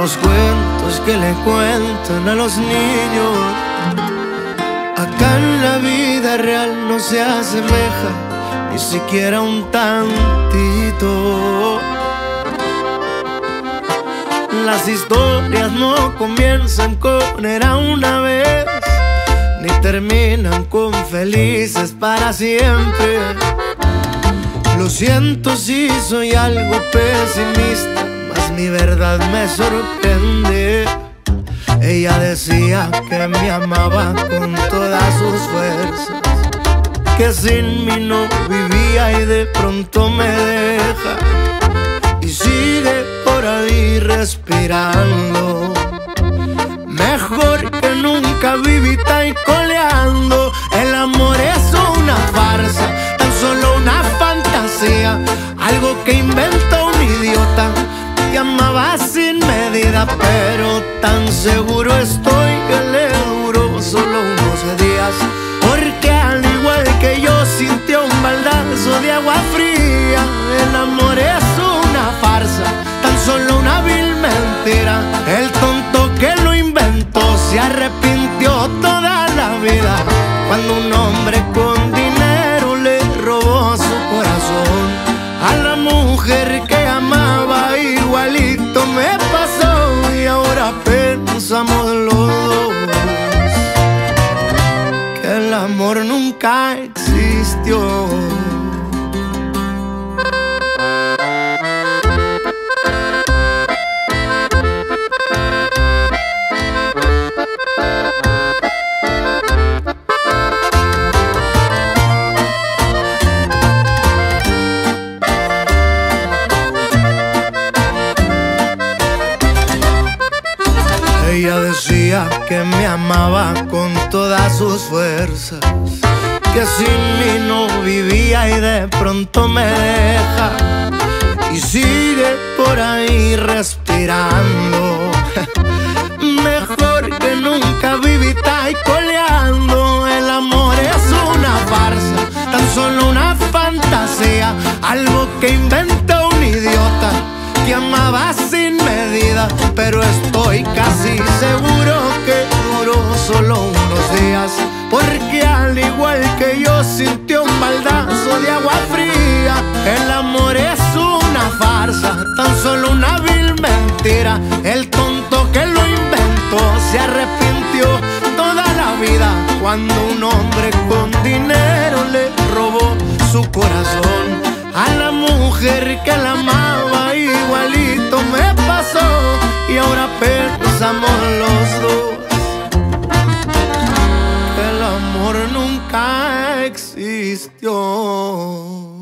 los cuentos que le cuentan a los niños. Acá en la vida real no se asemeja ni siquiera un tantito. Las historias no comienzan con era una vez, ni terminan con felices para siempre. Lo siento si soy algo pesimista, mas mi verdad me sorprende. Ella decía que me amaba con todas sus fuerzas, que sin mí no vivía y de pronto me deja y sigue por ahí respirando. Mejor que nunca vivita y coleando. El amor es una farsa, tan solo una fantasía, algo que inventó un idiota que amaba sin medida. Pero tan seguro estoy que le duró solo unos días, porque al igual que yo sintió un baldazo de agua fría. El amor es una farsa, tan solo una vil mentira. El tonto que lo inventó se arrepintió toda la vida cuando un hombre con dinero le robó su corazón. A la mujer que amaba igualito me pasó, y ahora pensamos los dos que el amor nunca existió. Ella decía que me amaba con todas sus fuerzas, que sin mí no vivía y de pronto me deja y sigue por ahí respirando. Mejor que nunca vivita y coleando. El amor es una farsa, tan solo una fantasía, algo que inventó un idiota que amaba sin medida. Pero estoy casi seguro que duró solo unos días, porque al igual que yo sintió un baldazo de agua fría. El amor es una farsa, tan solo una vil mentira. El tonto que lo inventó se arrepintió toda la vida cuando un hombre con dinero le robó su corazón. A la mujer que la amaba igualito me pasó, y ahora pensamos los dos que el amor nunca existió.